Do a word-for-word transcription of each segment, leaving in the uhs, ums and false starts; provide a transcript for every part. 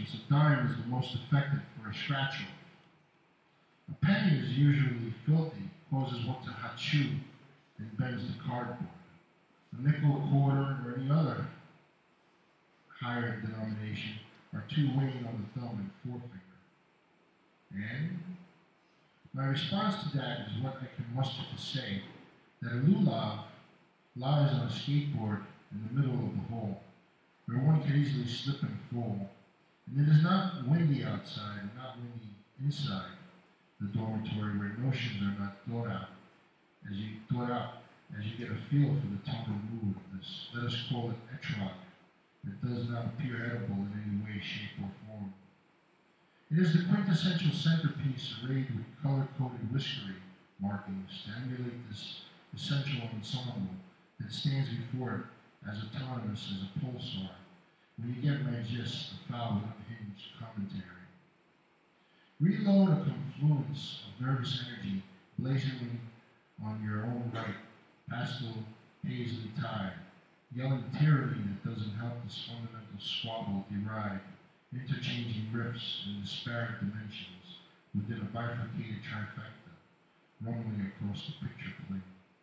patients, a dime is the most effective for a scratch-off. A penny is usually filthy, causes one to hachu, and bends the cardboard. A nickel, a quarter, or any other higher denomination are two weighing on the thumb and forefinger. And my response to that is what I can muster to say, that a lulav lies on a skateboard in the middle of the hall, where one can easily slip and fall. And it is not windy outside and not windy inside the dormitory, where notions are not thought out as you thought out as you get a feel for the tone and mood of this. Let us call it etrog. It does not appear edible in any way, shape, or form. It is the quintessential centerpiece arrayed with color-coded whiskery markings to emulate this essential ensemble that stands before it as autonomous as a pulsar. When you get my gist, a foul and unhinged commentary. Reload a confluence of nervous energy blazingly on your own right, pastel paisley tie, yelling tyranny that doesn't help this fundamental squabble deride, interchanging riffs in disparate dimensions within a bifurcated trifecta, rumbling across the picture plane.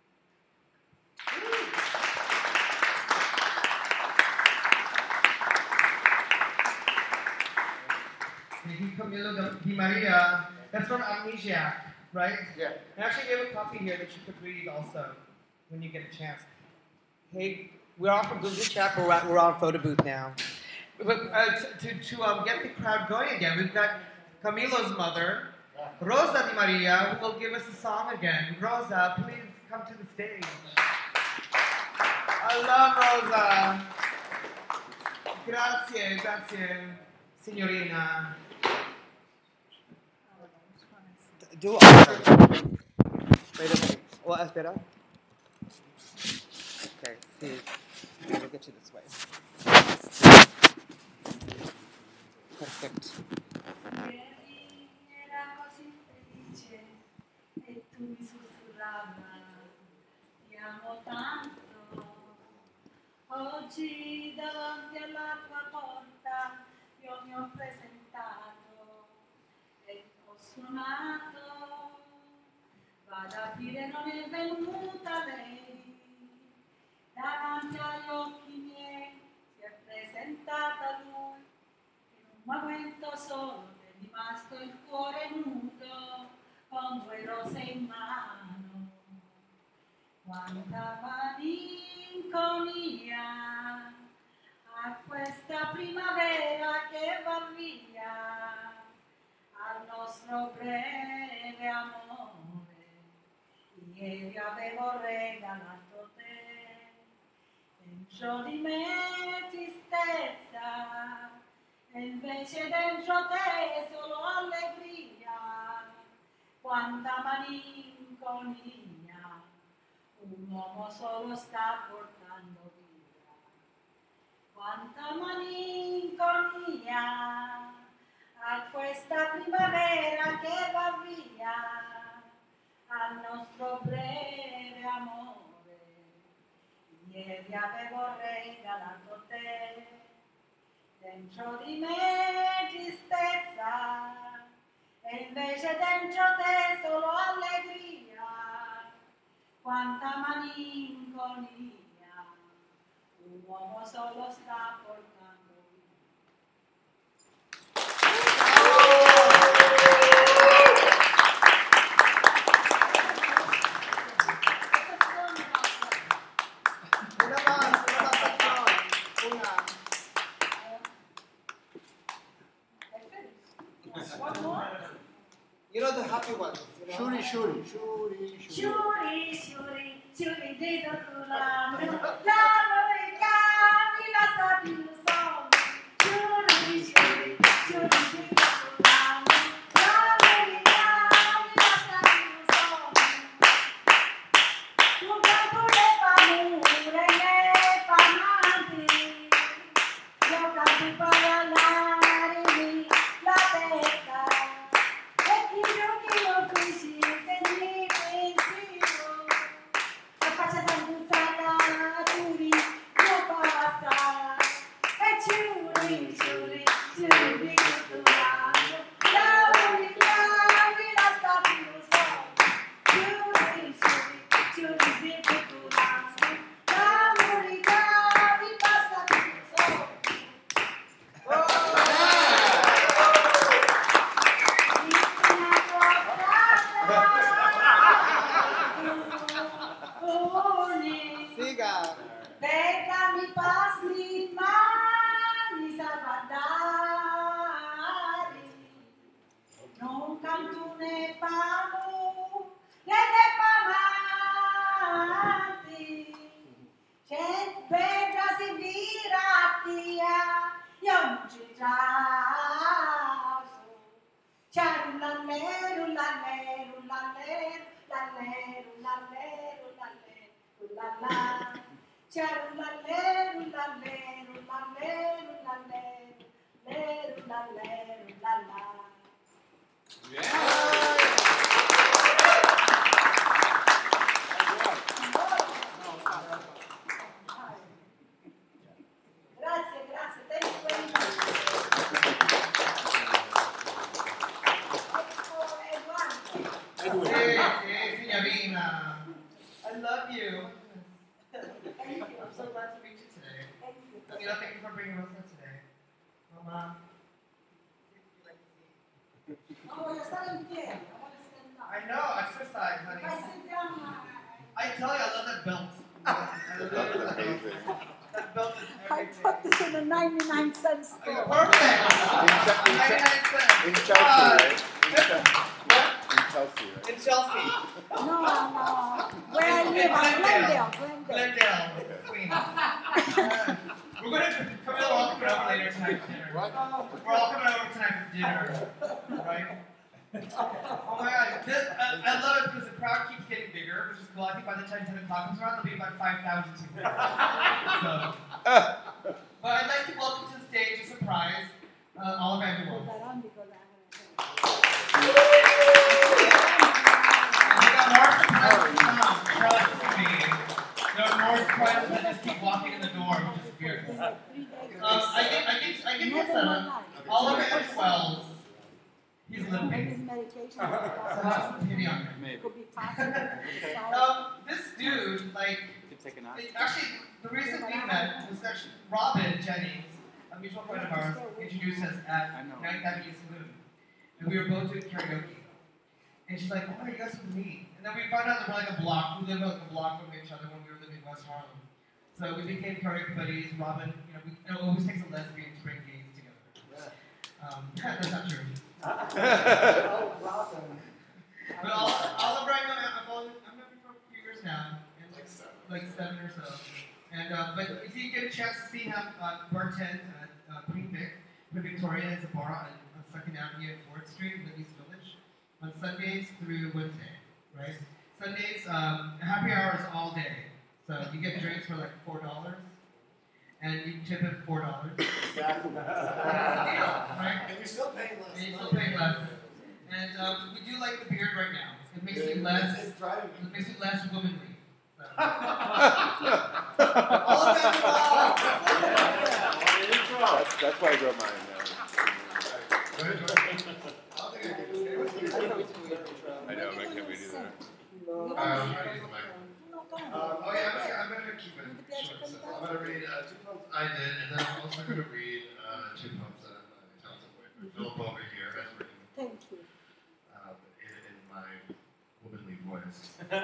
Thank you, Camillo DiMaria. That's from Amnesiac, right? Yeah. I actually have a copy here that you could read also when you get a chance. Hey, we're off from Google Chat, we're, at, we're on photo booth now. But uh, to, to um, get the crowd going again, we've got Camillo's mother, Rosa DiMaria, who will give us a song again. Rosa, please come to the stage. I love Rosa. Grazie, grazie, signorina. Do it. Wait a minute. Well, espera. Okay, see. We'll get you this way. Perfect. Ieri era così felice e tu mi sussurravi, ti amo tanto. Oggi davanti alla tua porta io mi ho presentato e ho suonato. Vado a dire non è venuta lei, davanti agli occhi miei si è presentata lui. Un momento solo è rimasto il cuore nudo con due rose in mano. Quanta malinconia a questa primavera che va via, al nostro breve amore. Ieri avevo regalato te, dentro di me tristezza. E invece dentro te solo allegria, quanta malinconia un uomo solo sta portando via. Quanta malinconia a questa primavera che va via, al nostro breve amore. Ieri avevo regalato te, dentro di me tristezza, e invece dentro te solo allegria, quanta malinconia un uomo solo sta portando via. Una más, una más canción. Una. One more? You know the happy ones. You know? Shuri, shuri, shuri, shuri. Shuri, shuri, shuri di dotulano, l'amore cami la satisfazione. Shuri, shuri, shuri di dotulano, l'amore cami la satisfazione. Un campo le paure, le pamanti, io canto para darmi la testa. E ti giochi lo feci, te mi pensiero. La faccia sanguzzata, turi, io passa. E ciuri, ciuri, ciuri. Rulalero, lalero, lalero, lalero, lalero, lalero, lala. Charulalero, lalero, lalero, lalero, lero, lalero, lala. Grazie, grazie. Thank you very much. Hey, hey, signorina. I love you. Thank you. I'm so glad to meet you today. Thank you. Camillo, thank you for bringing Rosa today. Mama. No voy a estar en pie. I want to stand up. I know, exercise, honey. If I sit down, I, I tell you, I love that belt. I love that belt. That belt is I everything. put this in a ninety-nine cent store. Perfect. ninety-nine cents. In Chelsea, right? In Chelsea, What? in Chelsea, right? In Chelsea. No, no. Where I live, I'm Glendale. Glendale. Glendale, Queens. Uh, We're going to, Camille, all coming over later tonight for dinner. What? We're all coming over tonight for dinner. Right? Oh my god. This, I, I love it because the crowd keeps getting bigger, which is cool. I think by the time ten o'clock comes around, there'll be about five thousand people. So, but I'd like to welcome to the stage a surprise, uh, all of everyone. We got more surprises to come. Trust me. There are more surprises that just keep walking in the door, which is weird. Um, I get, I get, I get this setup. Oliver Wells. He's limping. So that's pity on him. Um, this dude, like, it, actually, the reason we met was actually Robin Jennings, a mutual friend of ours, introduced us at Ninth Avenue Saloon. And we were both doing karaoke. And she's like, oh my, you guys would meet. And then we found out that we're like a block. We lived like a block from each other when we were living in West Harlem. So we became karaoke buddies. Robin, you know, we, it always takes a lesbian to bring gays together. Um, that's not true. Oh, Robin. But Oliver, I know, I've known him for a few years now. And Like seven. Like seven or so. And, uh, but if you get a chance to see him uh, bartend at uh, Queen Vic, Queen Victoria is a bar on, on second Avenue and fourth Street in the East Village on Sundays through Wednesday, right? Sundays, um, happy hour is all day. So you get drinks for like four dollars. And you tip it four dollars. Exactly. Right? And you're still paying less. And you're still paying less. And um, we do like the beard right now. It makes you less. It's driving me. It makes you less womanly. So. All of that That's, that's why I grow mine now. I know, I can't read either. Um, Um, oh yeah, I'm gonna, I'm gonna keep it short and simple. I'm gonna read uh, two poems I did, and then I'm also gonna read uh, two poems that my talented boyfriend Philip over here has written. Thank you. Um, in, in my womanly voice.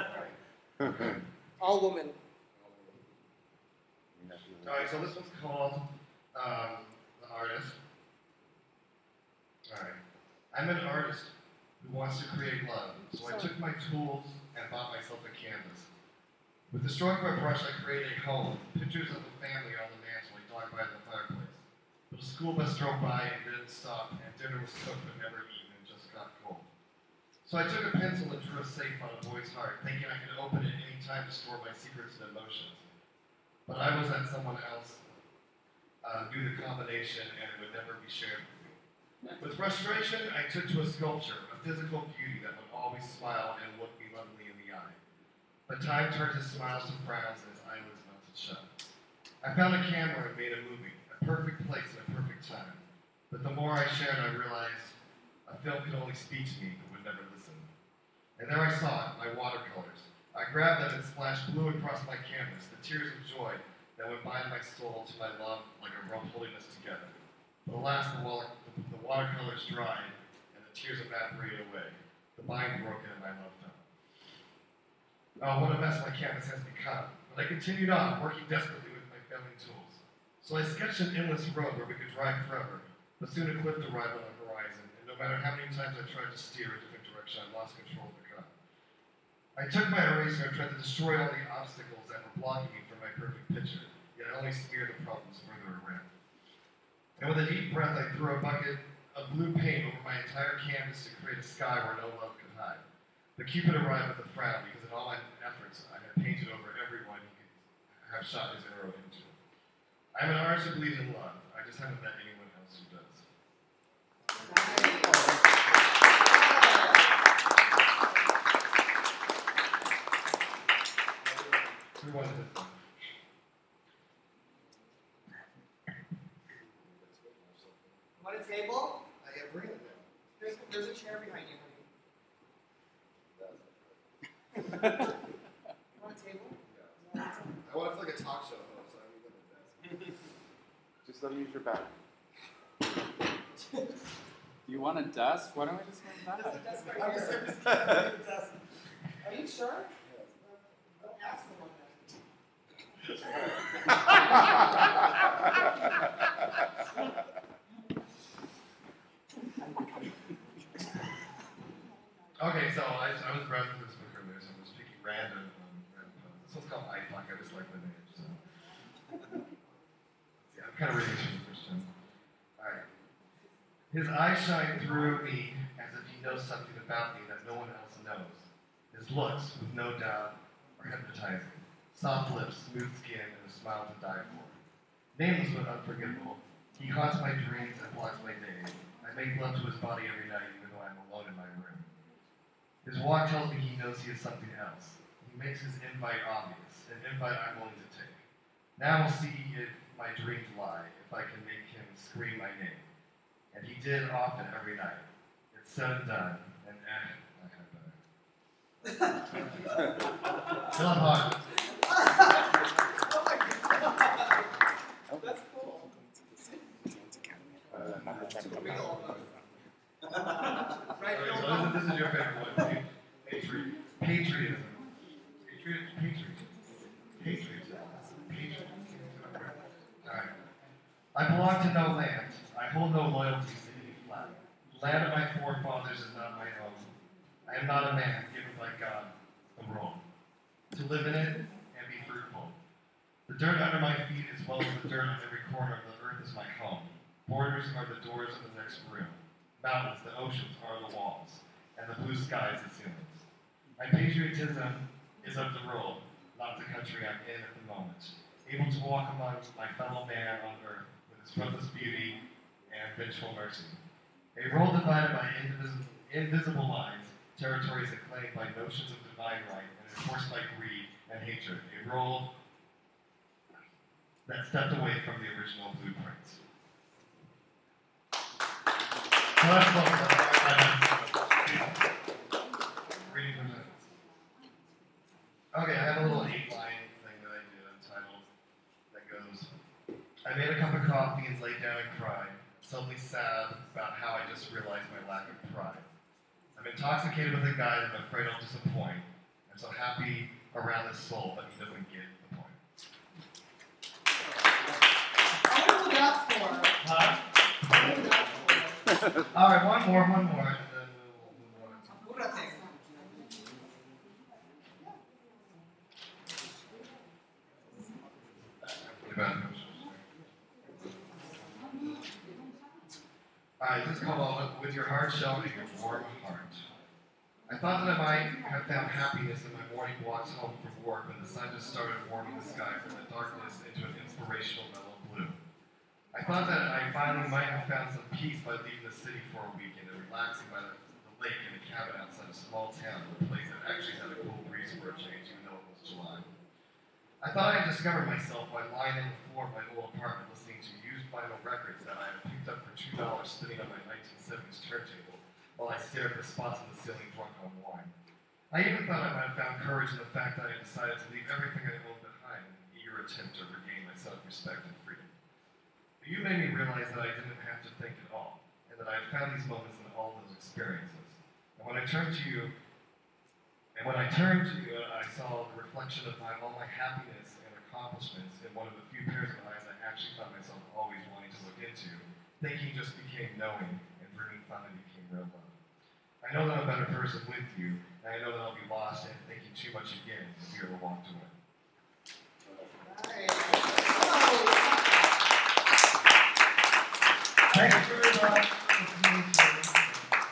All women. Alright, so this one's called um, The Artist. Alright. I'm an artist who wants to create love, so I took my tools and bought myself a canvas. With the stroke of a brush, I created a home, pictures of the family on the mantle, a dog by the fireplace. But a school bus drove by and didn't stop, and dinner was cooked but never eaten and just got cold. So I took a pencil and drew a safe on a boy's heart, thinking I could open it any time to store my secrets and emotions. But I was that someone else uh, knew the combination and it would never be shared with me. With frustration, I took to a sculpture, a physical beauty that would always smile and look me lovingly in the eye. But time turned his smiles to frowns and his eyelids melted shut. I found a camera and made a movie, a perfect place and a perfect time. But the more I shared, I realized a film could only speak to me but would never listen. And there I saw it, my watercolors. I grabbed them and splashed blue across my canvas, the tears of joy that would bind my soul to my love like a rope holding us together. But alas, the, water, the, the watercolors dried and the tears evaporated away. The bind broke and my love fell. Oh, what a mess my canvas has become. But I continued on, working desperately with my failing tools. So I sketched an endless road where we could drive forever, but soon a cliff arrived on the horizon, and no matter how many times I tried to steer a different direction, I lost control of the car. I took my eraser and tried to destroy all the obstacles that were blocking me from my perfect picture, yet I only smeared the problems further around. And with a deep breath, I threw a bucket of blue paint over my entire canvas to create a sky where no love could hide. But Cupid arrived with a frown because in all my efforts I had painted over everyone he could have shot his arrow into. I'm an artist who believes in love. I just haven't met anyone else who does. Who wanted this one? Want a table? I get bring it down. There's, there's a chair behind you, honey. Want a table? I want it like a talk show host, so I need them at desk. Just let me use your back. You want a desk? Why don't we just have There's a that? desk right here. Are you sure? Don't ask for one. Okay, so I, I was browsing this book earlier, so I was picking random, um, random poems. This one's called I Fuck, I just like the name, so. Yeah, I'm kind of reading it from the first time. Alright. His eyes shine through me as if he knows something about me that no one else knows. His looks, with no doubt, are hypnotizing. Soft lips, smooth skin, and a smile to die for. Nameless but unforgettable, he haunts my dreams and blocks my days. I make love to his body every night, even though I'm alone in my room. His walk tells me he knows he is something else. He makes his invite obvious, an invite I'm willing to take. Now we'll see if my dreams lie, if I can make him scream my name. And he did often every night. It's said and done, and eh, I had better. Philip Hart. Oh my god! That's cool. Uh, not the second one. Right, Okay, you so don't this, is, this is your favorite one. Patriot. Patriotism. Patriot. Patriot. Patriotism. Patriotism. Alright. I belong to no land. I hold no loyalties to any flag. The land of my forefathers is not my own. I am not a man given by God a role. To live in it and be fruitful. The dirt under my feet as well as the dirt on every corner of the earth is my home. Borders are the doors of the next room. Mountains, the oceans are the walls, and the blue skies the ceilings. My patriotism is of the world, not the country I'm in at the moment. Able to walk among my fellow man on earth with its fruitless beauty and vengeful mercy. A world divided by invisible, invisible lines, territories acclaimed by notions of divine right and enforced by greed and hatred. A world that stepped away from the original blueprints. So that's what reading from the Okay, I have a little eight-line thing that I did untitled that goes, I made a cup of coffee and laid down and cried, suddenly sad about how I just realized my lack of pride. I'm intoxicated with a guy that I'm afraid I'll disappoint. I'm so happy around his soul, but he doesn't get the point. I wonder what that's for. Huh? I wonder what that's for. All right, one more, one more, and then we'll move on. What do I think? Alright, this is called uh, With Your Heart Sheltered Your Warm Heart. I thought that I might have found happiness in my morning walks home from work when the sun just started warming the sky from the darkness into an inspirational mellow blue. I thought that I finally might have found some peace by leaving the city for a weekend and relaxing by the, the lake in a cabin outside a small town in a place that actually had a cool breeze for a change, even though it was July. I thought I had discovered myself while lying on the floor of my old apartment listening to used vinyl records that I had picked up for two dollars spinning on my nineteen seventies turntable while I stared at the spots on the ceiling drunk on wine. I even thought I might have found courage in the fact that I decided to leave everything I owned behind in an eager attempt to regain my self-respect and freedom. But you made me realize that I didn't have to think at all, and that I had found these moments in all those experiences. And when I turned to you, And when I turned to you, I saw the reflection of my, all my happiness and accomplishments in one of the few pairs of eyes I actually found myself always wanting to look into. Thinking just became knowing, and dreaming finally became real love. I know that I'm a better person with you, and I know that I'll be lost and thinking too much again if we ever walked away. Thank you very much.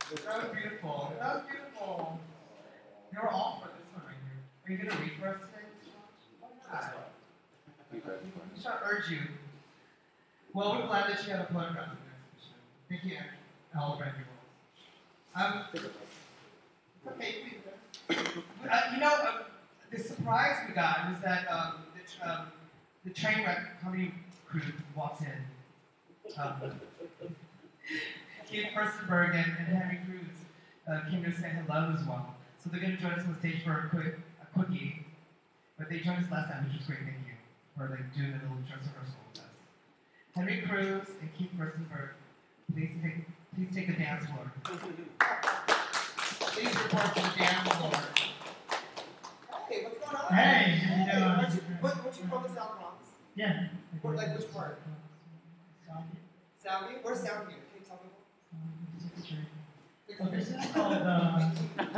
That was beautiful. That was beautiful. They were all for this one right here. Are you gonna read for us today? Why not? I'm trying to urge you. Well, we're glad that you had a photograph in the exhibition. Thank you, all around your world. Um, it's okay, please. Uh, you know, uh, the surprise we got was that um, the, um, the train wreck Camillo Cruz walks in. Um, Keith Fuerstenberg and, and Henry Cruz uh, came to say hello as well. So they're going to join us on the stage for a quick a quickie. But they joined us last time, which was great. Thank you for like doing a little dress rehearsal with us. Henry Cruz and Keith Fuerstenberg, please take please take the dance floor. Please report to the dance floor. Hey, what's going on? Hey, how you doing? Aren't you, what, what you from the South Bronx? Yeah. What, like which part? Soundview. Soundview? Where's Soundview? Can you tell me? Sixth Street. Well, this is called, uh,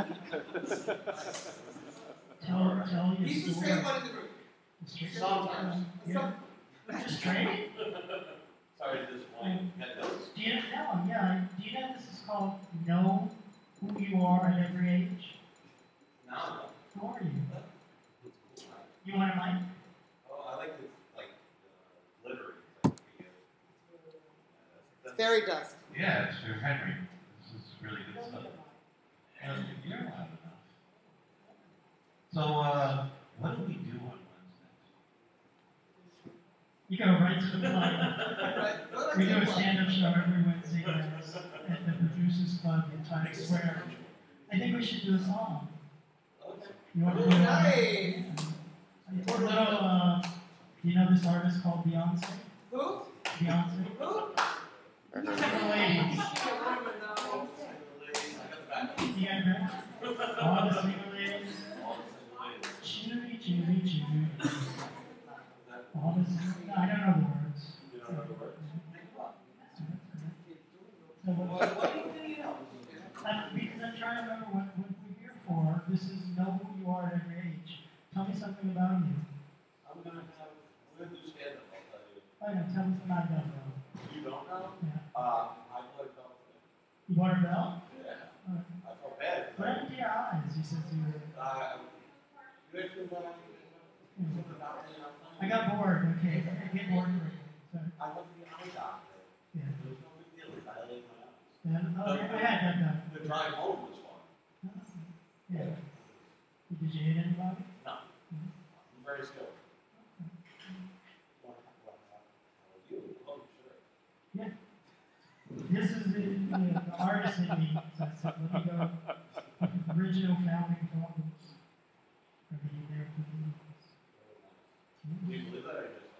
tell, tell your He's the story. straight one in the group. The straight Sometimes. one? Yeah. Just straight? Sorry to disappoint. Do you know, yeah, do you know this is called Know Who You Are at Every Age? No. Who are you? You want a mic? Oh, I like this, like, uh, glittery. Like, uh, Fairy dust. Yeah, it's for Henry. This is really good stuff. Um, you're loud enough. So, uh, what do we do on Wednesdays? You go right to the mic. We do a stand-up show every Wednesday nights at the Producers Club in Times Square. I think we should do a song. You want to do Nice. a little, uh, do you know this artist called Beyonce? Who? Beyonce? Who? Single ladies. You got that? All the single ladies. Chewy, chewy, chewy. All the single, no, I don't know the words. You don't know the words? So what, I'm, because I'm trying to remember what, what we're here for. This is Know Who You Are at Every Age. Tell me something about you. I'm gonna have, I'm gonna do stand-up, I'll tell you. Oh, no, tell me something I don't know. You don't know? Yeah. Um, I played golf today. You want a bell? Yeah. All right. I felt bad. What happened to your eyes? You said you were. Uh, you actually went out and something about me, and I'm I got bored. Okay, I get bored quickly. So, I went to the eye doctor. yeah. There was no big deal, I dilated my eyes. Yeah. Oh, I had that done. The drive home was fun. Yeah. Did you hit anybody? No. I'm very skilled. What, what, how are you? Oh, sure. Yeah. This is the, the, the artist in me. So I said, let me go. Original founding fathers. Are they there for me? Do you believe that? I just,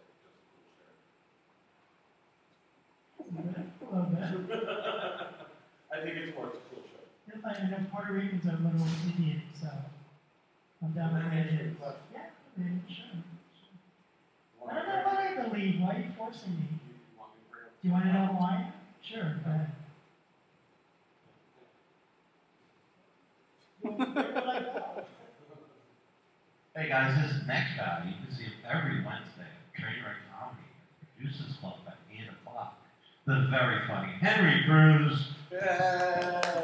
I just, just a cool shirt. A little bit. I think it's more, it's a cool shirt. I know Puerto Ricans are a little Indian, so I'm down with it. Yeah, maybe, sure. I don't know what I believe. Why are you forcing me? Do you want to know why? Sure, go ahead. Hey guys, this next guy, you can see him every Wednesday at Trainwreck Comedy at Producers Club at eight o'clock. The very funny Henry Cruz. Yeah.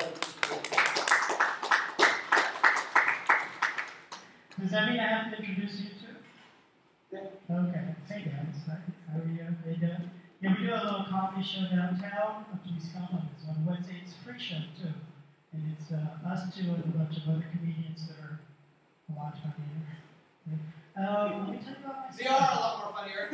Does that mean I have to introduce you too? Yeah. Okay. Hey guys, how are you? Hey, uh, yeah, we do a little comedy show downtown. Please come. It's on Wednesday. It's a free show too, and it's uh, us two and a bunch of other comedians that are a lot funnier. Um, let me tell you about myself. They are a lot more funnier.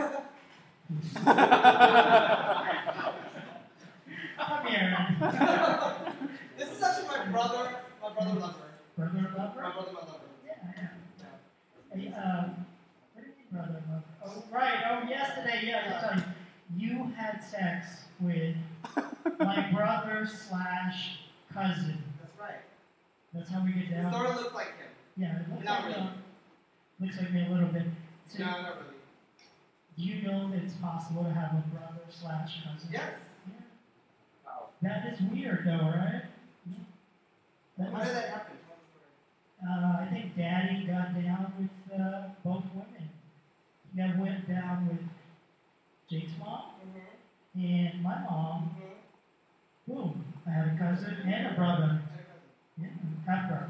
Come here. This is actually my brother, my brother lover. Brother lover? My brother, my lover. Yeah, yeah. Hey, um, what do you mean brother lover? Oh, right. Oh, yesterday, yeah, I'll tell you. You had sex with my brother slash cousin. That's right. That's how we get It down. sort of looks like him. Yeah, it looks Not like really. uh, looks like me a little bit. So, No, not really. do you know that it's possible to have a brother slash cousin? Yes. Yeah. That is weird, though, right? Yeah. That How is- did that happen? Uh, I think Daddy got down with uh, both women. He got went down with Jake's mom Mm-hmm. and my mom. Mm-hmm. Boom. I I had a cousin and a brother. Yeah, half brother.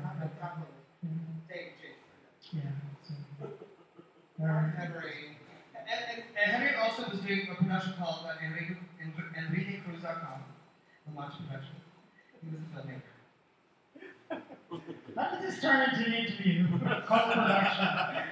Yeah. So, um, Henry. And, and, and Henry also was doing a production called uh, Enrique, Enrique Cruz dot com, a launch production. He was a filmmaker. How did this turn into an interview? Co-production.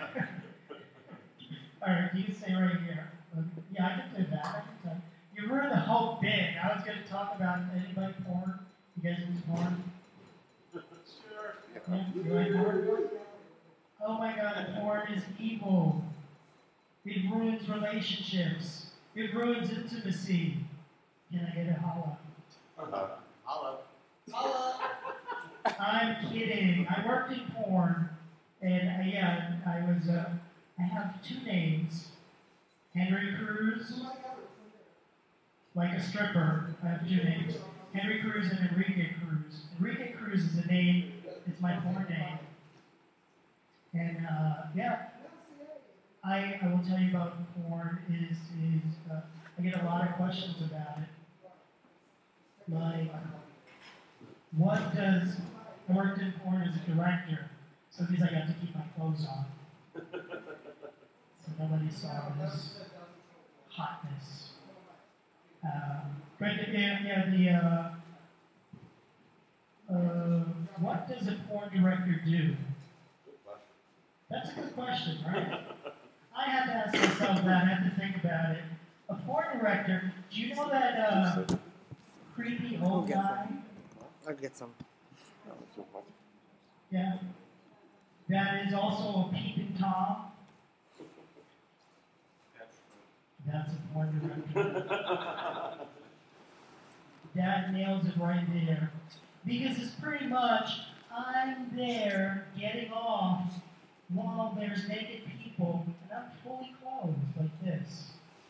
All right, you can stay right here. Yeah, I can do that. I can tell. You ruined the whole bit. I was going to talk about anybody porn. You guys into porn? Sure. Yeah, you like porn? Oh my God, porn is evil. It ruins relationships. It ruins intimacy. Can I get a holla? Hello. Hello. I'm kidding. I worked in porn, and uh, yeah, I was. Uh, I have two names: Henry Cruz, like a stripper. I have two names: Henry Cruz and Enrique Cruz. Enrique Cruz is a name. It's my porn name. And uh, yeah, I I will tell you about porn. Is is uh, I get a lot of questions about it. Like, what does I worked in porn as a director, so because I got to keep my clothes on, so nobody saw this hotness. Uh, but yeah, yeah, the uh, uh, what does a porn director do? That's a good question, right? I have to ask myself that. I have to think about it. A porn director. Do you know that uh, creepy old guy? I'll get some. Yeah. That is also a peeping Tom. That's a porn director. That nails it right there. Because it's pretty much, I'm there getting off while there's naked people, and I'm fully clothed like this.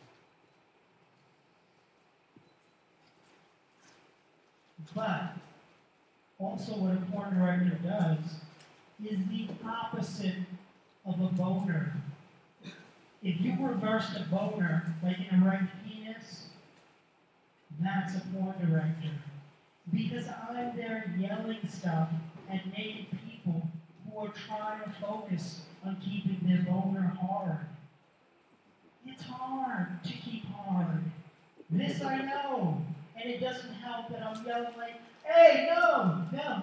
But also what a porn director does is the opposite of a boner. If you reversed a boner, like an erect penis, that's a porn director. Because I'm there yelling stuff at naked people who are trying to focus on keeping their boner hard. It's hard to keep hard. This I know. And it doesn't help that I'm yelling like, hey, no, no.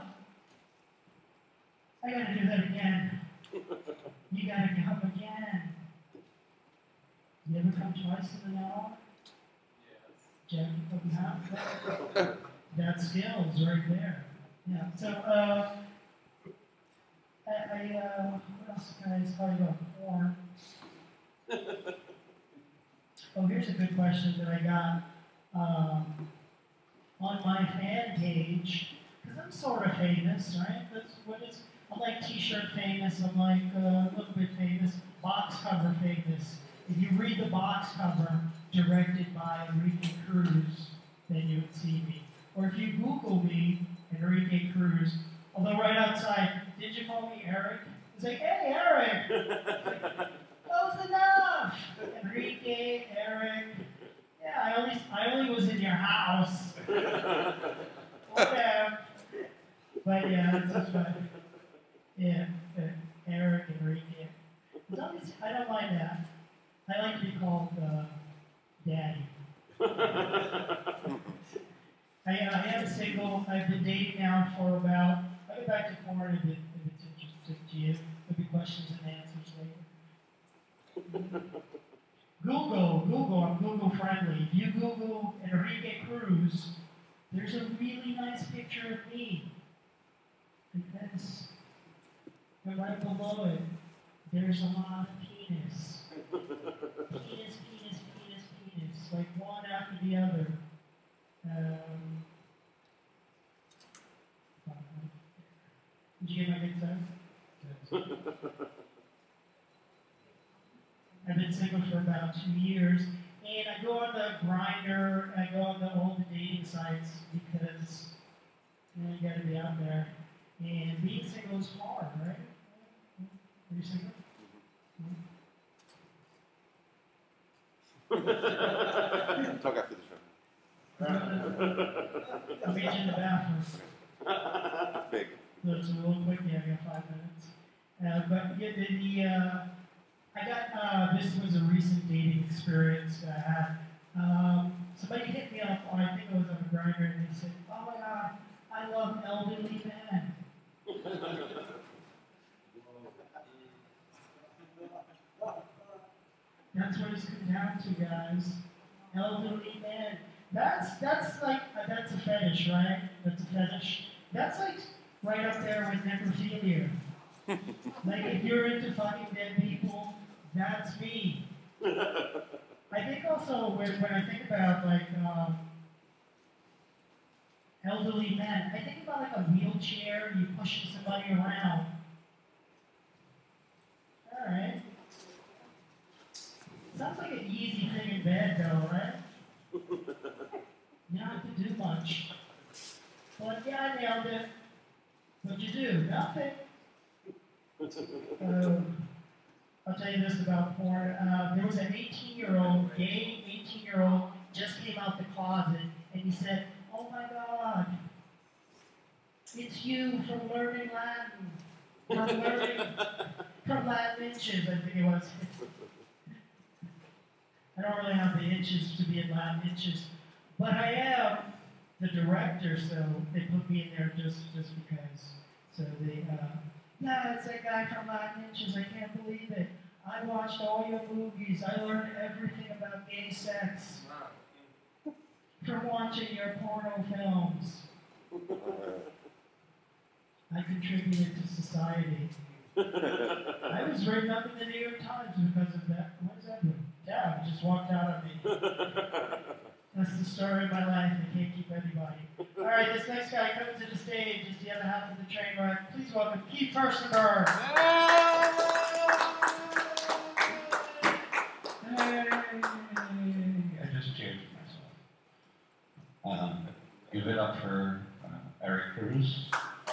I gotta do that again. You gotta come again. You ever come twice in an hour? Yes. Jeff, that's skills right there. Yeah. So, uh, I, I uh, what else can I tell you about porn? Oh, here's a good question that I got um, on my fan page, because I'm sort of famous, right? That's what is. I'm like T-shirt famous. I'm like uh, a little bit famous. Box cover famous. If you read the box cover, directed by Enrique Cruz, then you would see me. Or if you Google me, Enrique Cruz, although right outside, did you call me Eric? It's like, hey, Eric! Like, close enough! Enrique, Eric. Yeah, I only, I only was in your house. Whatever. But yeah, that's just funny. Yeah, uh, Eric, Enrique. As long as, I don't mind that. I like to be called uh, Daddy. I, uh, I am single. I've been dating now for about, I'll get back to porn if, it, if it's interesting to you. There'll be questions and answers later. Google, Google, I'm Google friendly. If you Google Enrique Cruz, there's a really nice picture of me. Like this. And right below it, there's a lot of penis. Penis, penis, penis, penis. Like one after the other. Um, did you get my good sense? I've been single for about two years, and I go on the Grindr, I go on the all the dating sites because you know you got to be out there. And being single is hard, right? Are you single? Talk after the show. I'll meet you in the bathroom. Big. So it's a real quick, yeah, I got five minutes. Uh, but yeah, the, the uh, I got, uh, this was a recent dating experience that I had. Um, somebody hit me up, on, I think it was on the Grindr, and they said, oh my God, I love elderly men. That's what it's come down to, guys. Elderly men. That's, that's like, uh, that's a fetish, right? That's a fetish. That's like right up there with necrophilia. Like, if you're into fucking dead people, that's me. I think also, when, when I think about, like, um, elderly men, I think about, like, a wheelchair, you pushing somebody around. All right. Sounds like an easy thing in bed, though, right? You don't have to do much. But, yeah, I nailed it. What'd you do? Nothing. Um, I'll tell you this about porn. Uh, there was an eighteen-year-old, gay eighteen-year-old, just came out the closet, and he said, oh my God, it's you from learning Latin. From learning, from Latin inches, I think it was. I don't really have the inches to be in Latin inches, but I am the director, so they put me in there just, just because. So they, uh, yeah, it's that guy from Latin inches, I can't believe it. I watched all your movies. I learned everything about gay sex from watching your porno films. I contributed to society. I was written up in the New York Times because of that. What is that doing? Yeah, it just walked out on me. That's the story of my life. I can't keep anybody. All right, this next guy comes to the stage. Is the other half of the train wreck. Please welcome Keith Fuerstenberg. Hey, I just changed myself. Um, give it up for uh, Eric Cruz.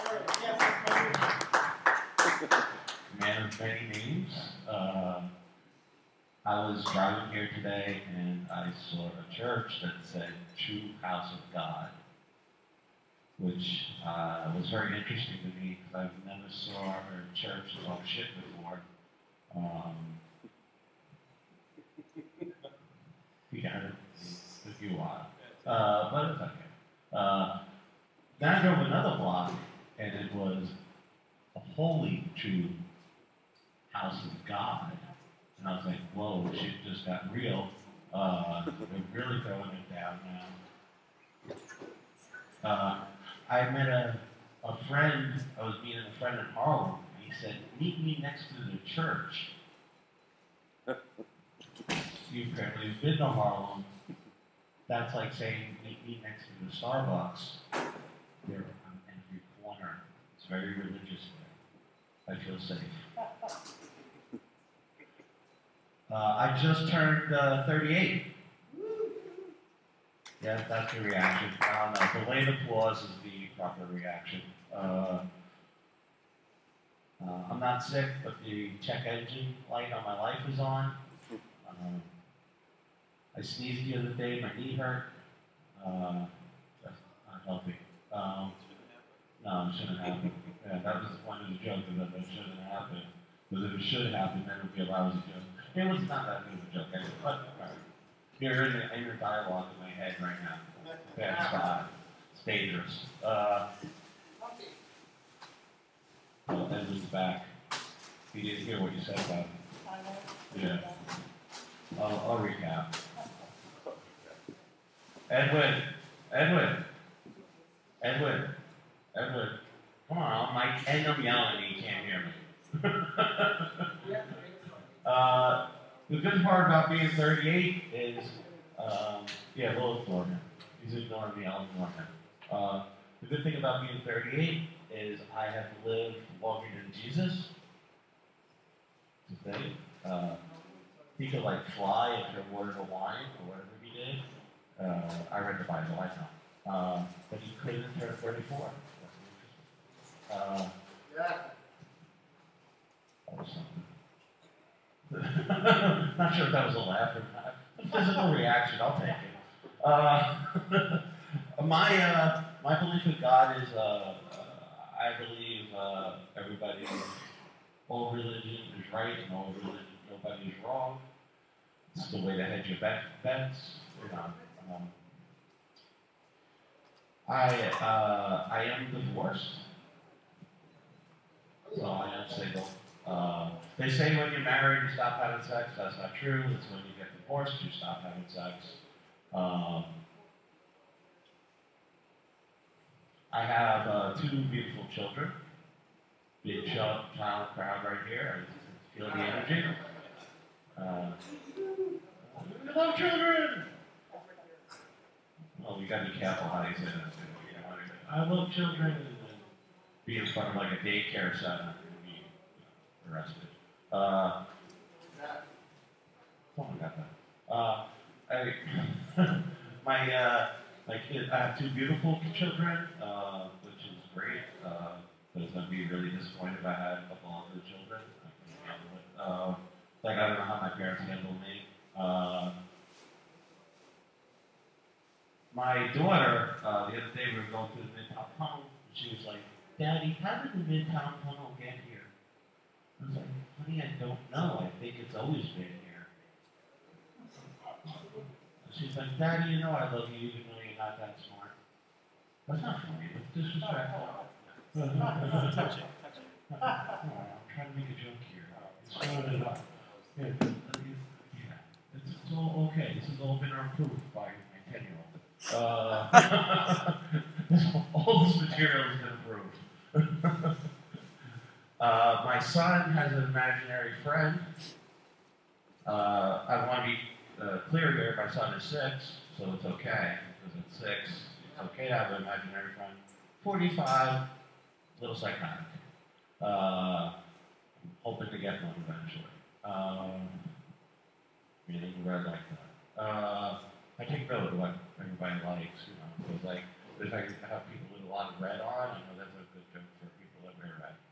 Man of many names. Uh, I was driving here today and I saw a church that said True House of God, which uh, was very interesting to me because I've never saw a church talk shit before. Um, you got it. It took you a while. Uh, but it's okay. Uh, then I drove another block and it was a holy true house of God. And I was like, whoa, shit just got real. Uh, they're really throwing it down now. Uh, I met a, a friend, I was meeting a friend in Harlem, and he said, meet me next to the church. You apparently have been to Harlem. That's like saying, meet me next to the Starbucks. They're on every corner. It's very religious there. I feel safe. Uh, I just turned uh, thirty-eight. Yeah, that's the reaction. I don't know. Delayed applause is the proper reaction. Uh, uh, I'm not sick, but the check engine light on my life is on. Um, I sneezed the other day. My knee hurt. Uh, that's not healthy. Um, no, it shouldn't happen. Yeah, that was the point of the joke, that that shouldn't happen. Because if it should happen, then it would be a lousy joke. It was not that good of a joke, anyway, but all right. You're in the inner dialogue in my head right now. Bad spot. It's dangerous. Uh, well, Edwin's back. He didn't hear what you said about it. Yeah. I'll, I'll recap. Edwin! Edwin! Edwin! Edwin! Come on, I'm Mike, and I'm yelling and you can't hear me. uh, the good part about being thirty-eight is, um, yeah, we'll ignore him. He's ignoring me, I'll ignore him. Uh, the good thing about being thirty-eight is I have lived longer than Jesus. Today. Uh, he could like fly and turn water to wine or whatever he did. Uh, I read the Bible, I know. Uh, but he couldn't turn thirty-four. Uh, Yeah. That was something. Not sure if that was a laugh or not. A physical reaction, I'll take it. Uh, My uh, my belief in God is, uh, uh, I believe uh, everybody, all religion is right and all religion, nobody is wrong. It's the way to hedge your bet, bets. You know, um, I uh, I am divorced, so I am single. Uh, they say when you're married you stop having sex. That's not true. It's when you get divorced you stop having sex. Um, I have uh, two beautiful children. Big child crowd right here. I feel the energy. Uh, we love children! Well, we gotta be careful how you say that. You know, I love children, and then be in front of like a daycare center and be arrested. Uh, someone got that. Uh, I, my, uh, my kid, I have two beautiful children, uh, which is great. Uh, because I'd be really disappointed if I had a couple other children. I couldn't handle it. Uh, like, I don't know how my parents handled me. Uh, my daughter, uh, the other day we were going through the Midtown Tunnel, and she was like, Daddy, how did the Midtown Tunnel get here? I was like, honey, I don't know. I think it's always been here. She's like, Daddy, you know I love you even though you're not that smart. That's not funny. It's disrespectful. I'm trying to make a joke here. It's showing it up. Yeah, yeah. It's, it's all okay. This has all been approved by my ten-year-old. Uh, all this material has been approved. uh, my son has an imaginary friend. Uh, I want to be uh, clear here. My son is six, so it's okay. Because at six, it's okay to have an imaginary friend. forty-five. A little psychotic. Uh, I'm hoping to get one eventually. Um, meaning red like that. Uh, I take note of what everybody likes, you know, because like, if I have people with a lot of red on, I know that's a good joke for people that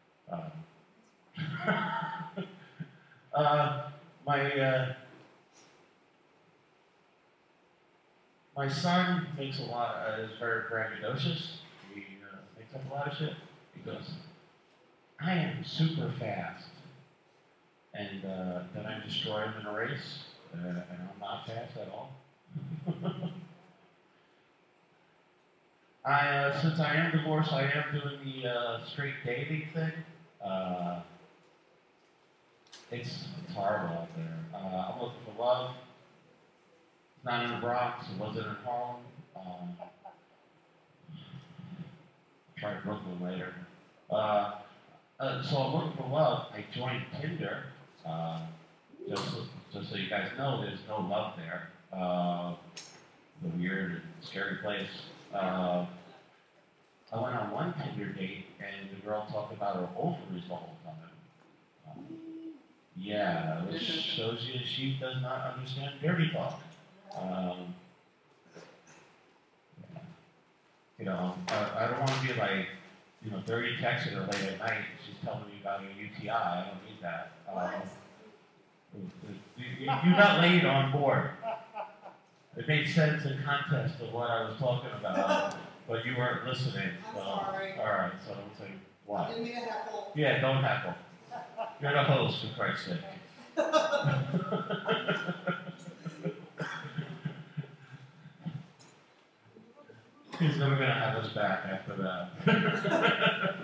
wear red. Um, uh, my, uh, my son makes a lot, uh, is very braggadocious. He uh, makes up a lot of shit. He goes, I am super fast, and uh, then I destroy him in a race, uh, and I'm not fast at all. I, uh, since I am divorced, I am doing the uh, straight dating thing. Uh, it's, it's horrible out there. Uh, I'm looking for love. It's not in the Bronx. It wasn't in Harlem. Um, Try Brooklyn later. Uh, uh, so I'm looking for love. I joined Tinder. Uh, just, so, just so you guys know, there's no love there. Uh, the weird and scary place. Uh, I went on one Tinder date, and the girl talked about her ovaries the whole time. Um, yeah, which shows you she does not understand dirty talk. Um, You know, uh, I don't want to be like, you know, dirty texting her late at night. She's telling me about her U T I. I don't need that. Um, you, you got laid on board. It made sense in context of what I was talking about, but you weren't listening. So, I'm sorry. All right, so don't say what. I didn't mean to heckle. Yeah, don't heckle. You're the host, for Christ's sake. He's never going to have us back after that.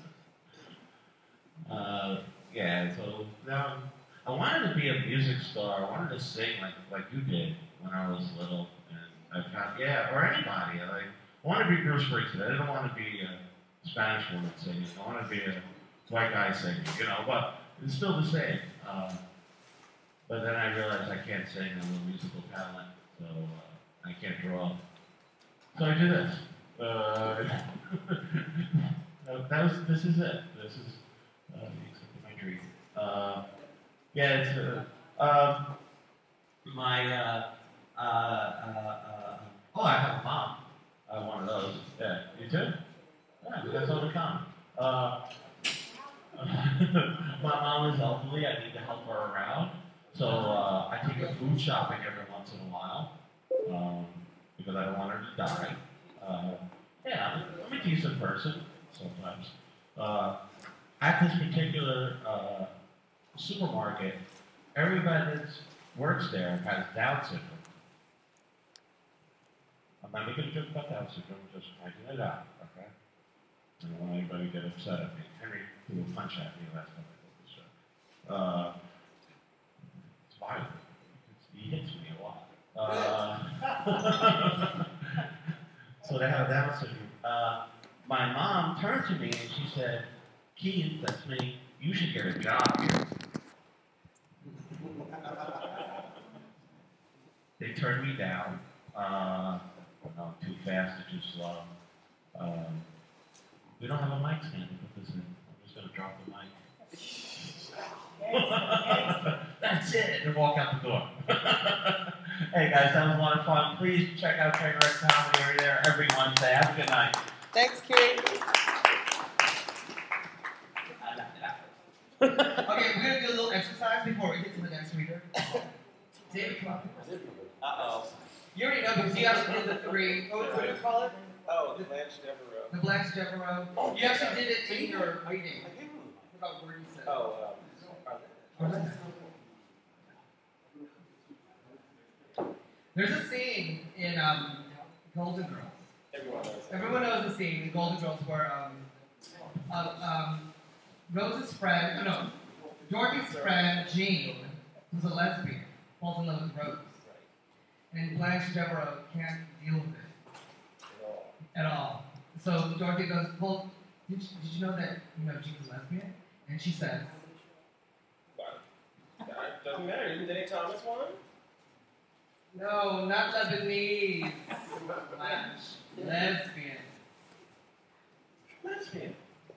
uh, yeah, so now I wanted to be a music star. I wanted to sing like like you did when I was little. And I found, yeah, or anybody. Like, I want to be Bruce Springsteen. I didn't want to be a Spanish woman singing. I want to be a white guy singing, you know, but it's still the same. Um, but then I realized I can't sing. I'm a musical talent, so uh, I can't draw. So I do this. Uh, that was. This is it. This is uh, my dream. Uh, yeah, it's. Uh, uh, my. Uh, uh, uh, oh, I have a mom. I have one of those. Yeah, you too. Yeah, that's all the common. Uh, my mom is elderly. I need to help her around, so uh, I take her food shopping every once in a while. Um, because I don't want her to die. Uh, yeah, I'm, I'm a decent person sometimes. Uh, at this particular uh, supermarket, everybody that works there has Down syndrome. I'm not making a joke about Down syndrome, I'm just pointing it out, okay? I don't want anybody to get upset at me. Henry threw a punch at me last time I did this show. Uh, it's violent. It's, he hits me a lot. Uh, so they have Down syndrome. Uh, my mom turned to me and she said, Keith, that's me, you should get a job here. They turned me down. Uh, no, too fast or too slow. Um, we don't have a mic stand to put this in. I'm just going to drop the mic. That's it, and walk out the door. Hey guys, that was a lot of fun. Please check out Trainwreck Comedy over there every Wednesday. Have a good night. Thanks, Kate. Okay, we're going to do a little exercise before we get to the next reader. David, come on. Uh-oh. You already know because you actually did the three. What, what do you call it? Oh, the Blanche Devereaux. The Blanche Devereaux. Oh, you actually did it in your reading. What about word you said? Oh, um, There's a scene in um, Golden Girls. everyone knows. Everyone knows the scene in Golden Girls where um, uh, um, Rose's friend, oh no, Dorothy's friend Jean, who's a lesbian, falls in love with Rose. And Blanche Devereaux can't deal with it at all. So Dorothy goes, well, did you, did you know that you know Jean's a lesbian? And she says, That doesn't matter. Isn't Denny Thomas one? no, not Lebanese. Blanche. Lesbian. Lesbian.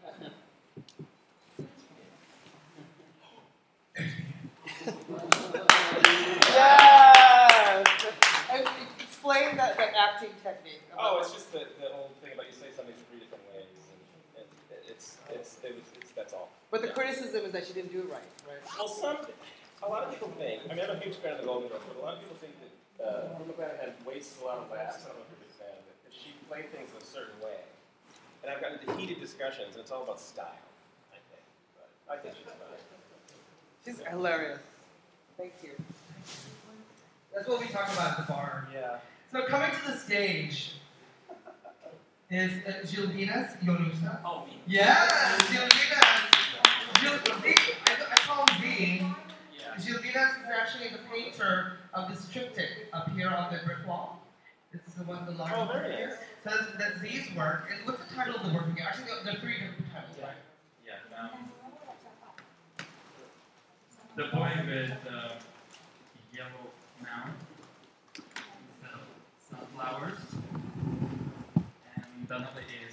Yes! And explain that, that acting technique. Oh, it's just the, the whole thing about you say something three different ways. And it, it, it's, it's, it was, it's, that's all. But the Yeah. criticism is that she didn't do it right, right? Well, some, a lot of people think, I mean, I'm a huge fan of the Golden Girls, but a lot of people think that uh, Uma had wasted a lot of laughs. I don't know if you're a big fan of it, but she played things in a certain way. And I've gotten into heated discussions, and it's all about style, I think. But I think she's fine. She's hilarious. Thank you. That's what we talk about at the bar. Yeah. So coming to the stage is uh, Gilvinas Yonusa. Oh, me. Yeah, Gilvinas. Gil, Z, I, I call him Z. Yeah. Gilvinas is actually the painter of this triptych up here on the brick wall. This is the one, the large Oh, one very here. nice. So that's, that's Z's work. And what's the title of the work again? Actually, there are three different titles, right? Yeah. Um, the boy with the yellow mound instead of sunflowers, and another is